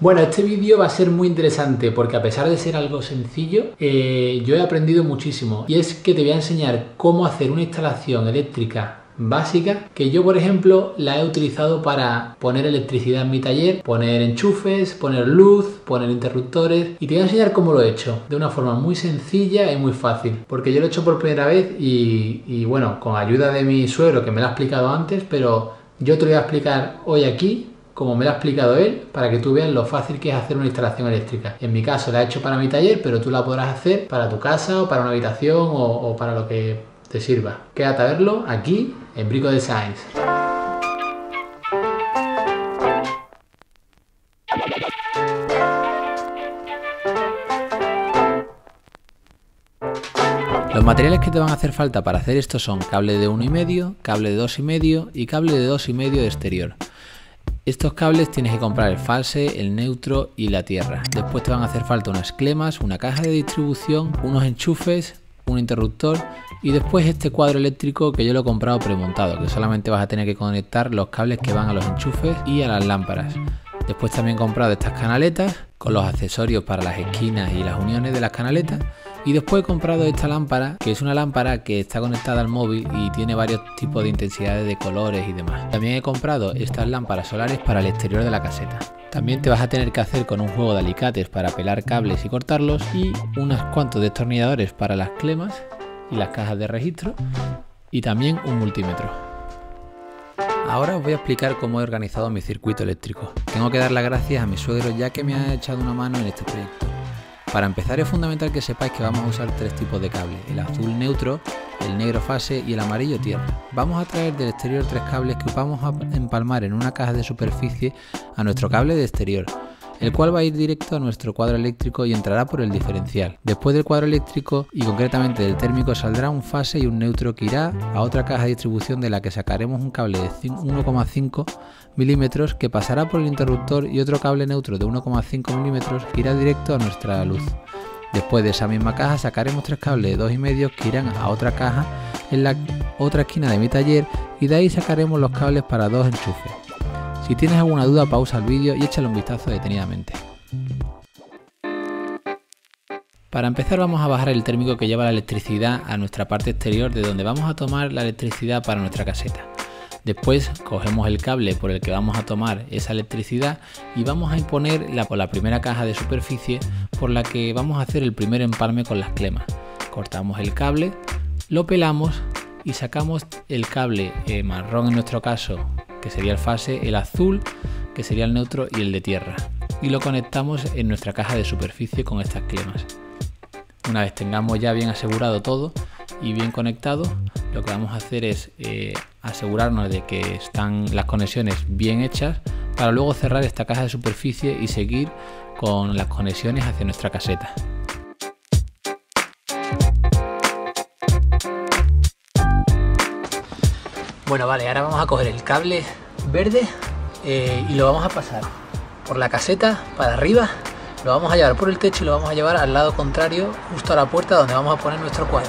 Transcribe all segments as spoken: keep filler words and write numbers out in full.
Bueno, este vídeo va a ser muy interesante porque a pesar de ser algo sencillo, eh, yo he aprendido muchísimo. Y es que te voy a enseñar cómo hacer una instalación eléctrica básica que yo, por ejemplo, la he utilizado para poner electricidad en mi taller, poner enchufes, poner luz, poner interruptores, y te voy a enseñar cómo lo he hecho de una forma muy sencilla y muy fácil, porque yo lo he hecho por primera vez y, y bueno, con ayuda de mi suegro que me lo ha explicado antes, pero yo te lo voy a explicar hoy aquí como me lo ha explicado él, para que tú veas lo fácil que es hacer una instalación eléctrica. En mi caso la he hecho para mi taller, pero tú la podrás hacer para tu casa o para una habitación o, o para lo que te sirva. Quédate a verlo aquí en Brico Designs. Los materiales que te van a hacer falta para hacer esto son cable de uno y medio, cable de dos y medio y cable de dos y medio de exterior. Estos cables tienes que comprar el fase, el neutro y la tierra. Después te van a hacer falta unas clemas, una caja de distribución, unos enchufes, un interruptor y después este cuadro eléctrico que yo lo he comprado premontado, que solamente vas a tener que conectar los cables que van a los enchufes y a las lámparas. Después también he comprado estas canaletas con los accesorios para las esquinas y las uniones de las canaletas. Y después he comprado esta lámpara, que es una lámpara que está conectada al móvil y tiene varios tipos de intensidades de colores y demás. También he comprado estas lámparas solares para el exterior de la caseta. También te vas a tener que hacer con un juego de alicates para pelar cables y cortarlos y unos cuantos destornilladores para las clemas y las cajas de registro y también un multímetro. Ahora os voy a explicar cómo he organizado mi circuito eléctrico. Tengo que dar las gracias a mi suegro ya que me ha echado una mano en este proyecto. Para empezar es fundamental que sepáis que vamos a usar tres tipos de cables, el azul neutro, el negro fase y el amarillo tierra. Vamos a traer del exterior tres cables que vamos a empalmar en una caja de superficie a nuestro cable de exterior, el cual va a ir directo a nuestro cuadro eléctrico y entrará por el diferencial. Después del cuadro eléctrico y concretamente del térmico saldrá un fase y un neutro que irá a otra caja de distribución de la que sacaremos un cable de uno coma cinco milímetros que pasará por el interruptor y otro cable neutro de uno coma cinco milímetros que irá directo a nuestra luz. Después de esa misma caja sacaremos tres cables de dos y medio que irán a otra caja en la otra esquina de mi taller y de ahí sacaremos los cables para dos enchufes. Si tienes alguna duda, pausa el vídeo y échale un vistazo detenidamente. Para empezar vamos a bajar el térmico que lleva la electricidad a nuestra parte exterior de donde vamos a tomar la electricidad para nuestra caseta. Después cogemos el cable por el que vamos a tomar esa electricidad y vamos a imponer la, por la primera caja de superficie por la que vamos a hacer el primer empalme con las clemas. Cortamos el cable, lo pelamos y sacamos el cable eh, marrón en nuestro caso, que sería el fase, el azul, que sería el neutro y el de tierra. Y lo conectamos en nuestra caja de superficie con estas clemas. Una vez tengamos ya bien asegurado todo y bien conectado, lo que vamos a hacer es eh, asegurarnos de que están las conexiones bien hechas para luego cerrar esta caja de superficie y seguir con las conexiones hacia nuestra caseta. Bueno, vale, ahora vamos a coger el cable verde eh, y lo vamos a pasar por la caseta para arriba, lo vamos a llevar por el techo y lo vamos a llevar al lado contrario, justo a la puerta donde vamos a poner nuestro cuadro.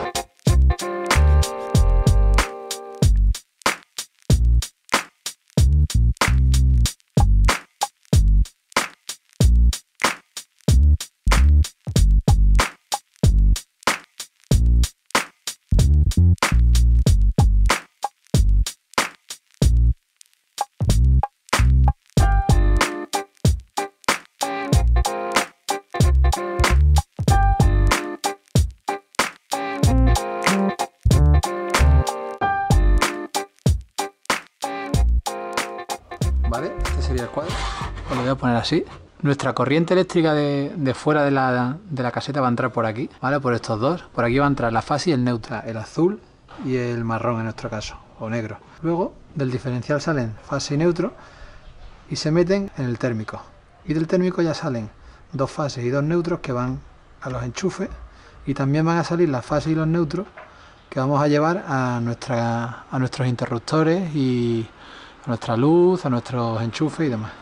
¿Vale? Este sería el cuadro. Pues lo voy a poner así. Nuestra corriente eléctrica de, de fuera de la, de la caseta va a entrar por aquí, ¿vale? Por estos dos. Por aquí va a entrar la fase y el neutro, el azul y el marrón en nuestro caso, o negro. Luego del diferencial salen fase y neutro y se meten en el térmico. Y del térmico ya salen dos fases y dos neutros que van a los enchufes y también van a salir las fases y los neutros que vamos a llevar a, nuestra, a nuestros interruptores y a nuestra luz, a nuestros enchufes y demás.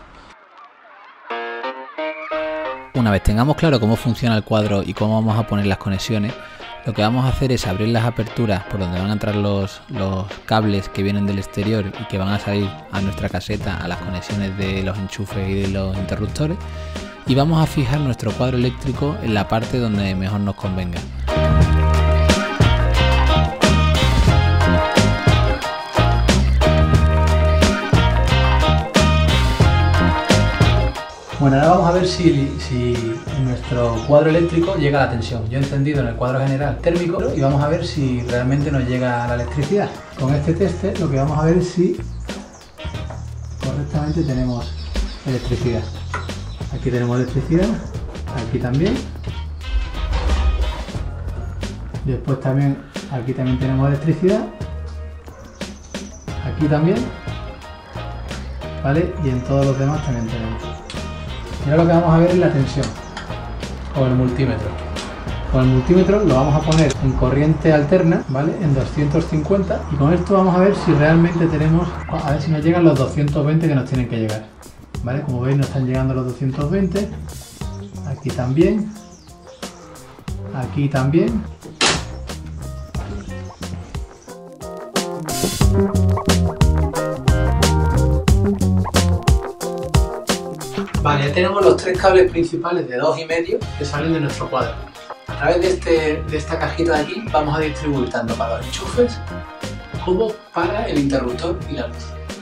Una vez tengamos claro cómo funciona el cuadro y cómo vamos a poner las conexiones, Lo que vamos a hacer es abrir las aperturas por donde van a entrar los, los cables que vienen del exterior y que van a salir a nuestra caseta, a las conexiones de los enchufes y de los interruptores, y vamos a fijar nuestro cuadro eléctrico en la parte donde mejor nos convenga. Bueno, ahora vamos a ver si, si en nuestro cuadro eléctrico llega la tensión. Yo he encendido en el cuadro general térmico y vamos a ver si realmente nos llega la electricidad. Con este tester lo que vamos a ver es si correctamente tenemos electricidad. Aquí tenemos electricidad, aquí también. Después también, aquí también tenemos electricidad. Aquí también. ¿Vale? Y en todos los demás también tenemos. Y ahora lo que vamos a ver es la tensión con el multímetro. Con el multímetro lo vamos a poner en corriente alterna, ¿vale? En doscientos cincuenta, y con esto vamos a ver si realmente tenemos, a ver si nos llegan los doscientos veinte que nos tienen que llegar, ¿vale? Como veis, nos están llegando los doscientos veinte, aquí también, aquí también. Vale, ya tenemos los tres cables principales de dos y medio que salen de nuestro cuadro. A través de, este, de esta cajita de aquí vamos a distribuir tanto para los enchufes como para el interruptor y la luz.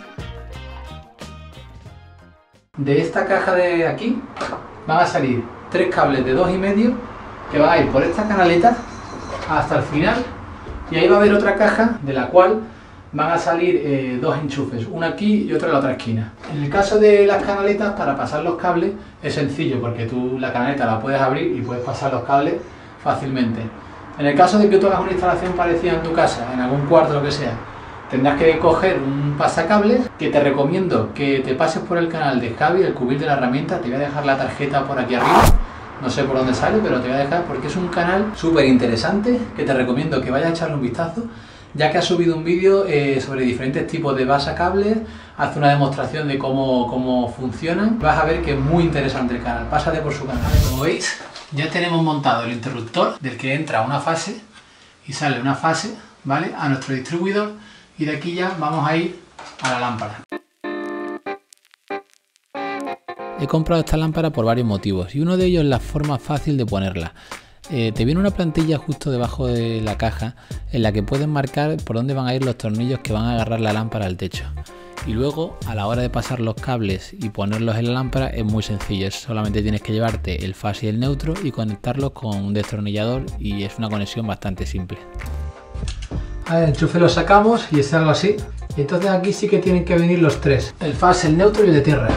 De esta caja de aquí van a salir tres cables de dos y medio que van a ir por esta canaleta hasta el final, y ahí va a haber otra caja de la cual van a salir eh, dos enchufes, una aquí y otra en la otra esquina. En el caso de las canaletas, para pasar los cables es sencillo, porque tú la canaleta la puedes abrir y puedes pasar los cables fácilmente. En el caso de que tú hagas una instalación parecida en tu casa, en algún cuarto, lo que sea, tendrás que coger un pasacables, que te recomiendo que te pases por el canal de Javi, el cubil de la herramienta. Te voy a dejar la tarjeta por aquí arriba, no sé por dónde sale, pero te voy a dejar porque es un canal súper interesante que te recomiendo que vayas a echarle un vistazo, ya que ha subido un vídeo eh, sobre diferentes tipos de pasacables, hace una demostración de cómo, cómo funcionan. Vas a ver que es muy interesante el canal, pásate por su canal. Como veis, ya tenemos montado el interruptor del que entra una fase y sale una fase, ¿vale?, a nuestro distribuidor, y de aquí ya vamos a ir a la lámpara. He comprado esta lámpara por varios motivos, y uno de ellos es la forma fácil de ponerla. Eh, te viene una plantilla justo debajo de la caja en la que puedes marcar por dónde van a ir los tornillos que van a agarrar la lámpara al techo, y luego a la hora de pasar los cables y ponerlos en la lámpara es muy sencillo. Solamente tienes que llevarte el fase y el neutro y conectarlos con un destornillador, y es una conexión bastante simple. A ver, el enchufe lo sacamos y es algo así, y entonces aquí sí que tienen que venir los tres, el fase, el neutro y el de tierra.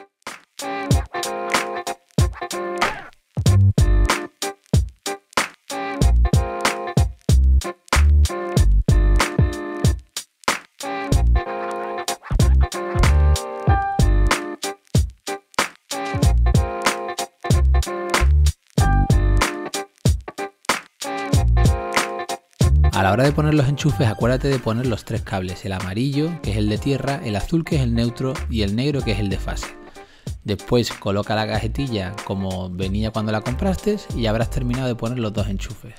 A la hora de poner los enchufes, acuérdate de poner los tres cables, el amarillo, que es el de tierra, el azul, que es el neutro, y el negro, que es el de fase. Después coloca la cajetilla como venía cuando la compraste y ya habrás terminado de poner los dos enchufes.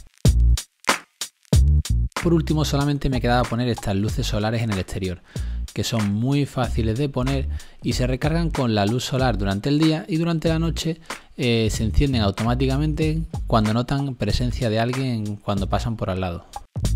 Por último, solamente me quedaba poner estas luces solares en el exterior, que son muy fáciles de poner y se recargan con la luz solar durante el día, y durante la noche eh, se encienden automáticamente cuando notan presencia de alguien cuando pasan por al lado.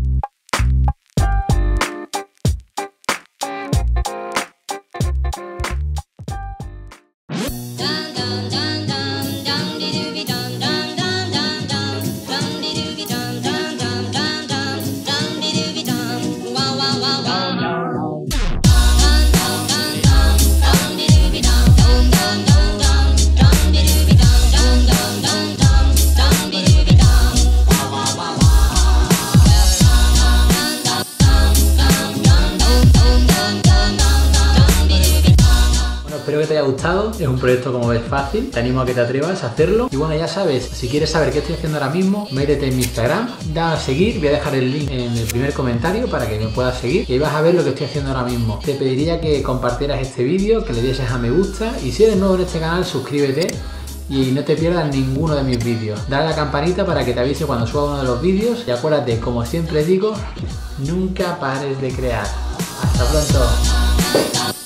Espero que te haya gustado, es un proyecto, como ves, fácil, te animo a que te atrevas a hacerlo. Y bueno, ya sabes, si quieres saber qué estoy haciendo ahora mismo, métete en mi Instagram, da a seguir, voy a dejar el link en el primer comentario para que me puedas seguir, y ahí vas a ver lo que estoy haciendo ahora mismo. Te pediría que compartieras este vídeo, que le dieses a me gusta, y si eres nuevo en este canal, suscríbete. y no te pierdas ninguno de mis vídeos. Dale a la campanita para que te avise cuando suba uno de los vídeos y acuérdate, como siempre digo, nunca pares de crear. Hasta pronto.